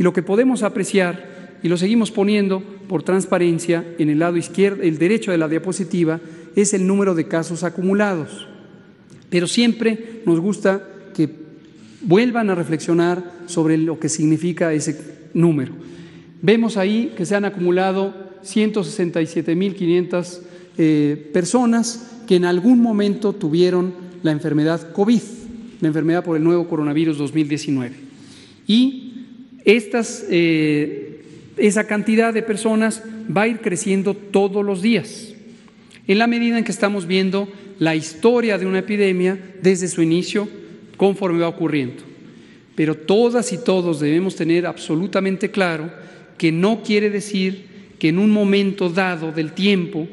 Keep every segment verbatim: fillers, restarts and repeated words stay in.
Y lo que podemos apreciar, y lo seguimos poniendo por transparencia en el lado izquierdo, el derecho de la diapositiva, es el número de casos acumulados. Pero siempre nos gusta que vuelvan a reflexionar sobre lo que significa ese número. Vemos ahí que se han acumulado ciento sesenta y siete mil quinientas eh, personas que en algún momento tuvieron la enfermedad COVID, la enfermedad por el nuevo coronavirus dos mil diecinueve. Y estas, eh, esa cantidad de personas va a ir creciendo todos los días, en la medida en que estamos viendo la historia de una epidemia desde su inicio, conforme va ocurriendo. Pero todas y todos debemos tener absolutamente claro que no quiere decir que en un momento dado del tiempo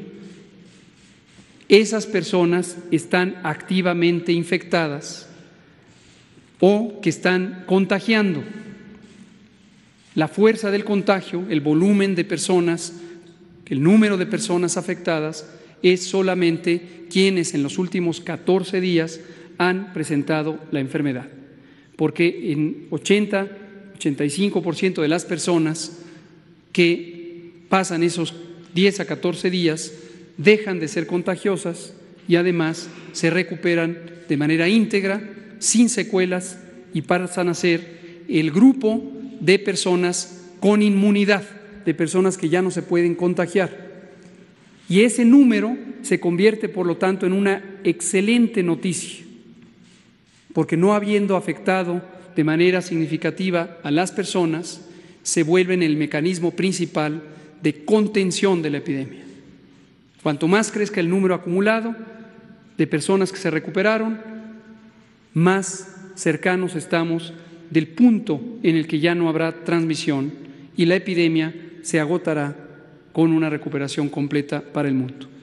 esas personas están activamente infectadas o que están contagiando. La fuerza del contagio, el volumen de personas, el número de personas afectadas, es solamente quienes en los últimos catorce días han presentado la enfermedad, porque en ochenta, ochenta y cinco por ciento de las personas que pasan esos diez a catorce días dejan de ser contagiosas y además se recuperan de manera íntegra, sin secuelas, y pasan a ser el grupo de personas con inmunidad, de personas que ya no se pueden contagiar. Y ese número se convierte, por lo tanto, en una excelente noticia, porque no habiendo afectado de manera significativa a las personas, se vuelven el mecanismo principal de contención de la epidemia. Cuanto más crezca el número acumulado de personas que se recuperaron, más cercanos estamos del punto en el que ya no habrá transmisión y la epidemia se agotará con una recuperación completa para el mundo.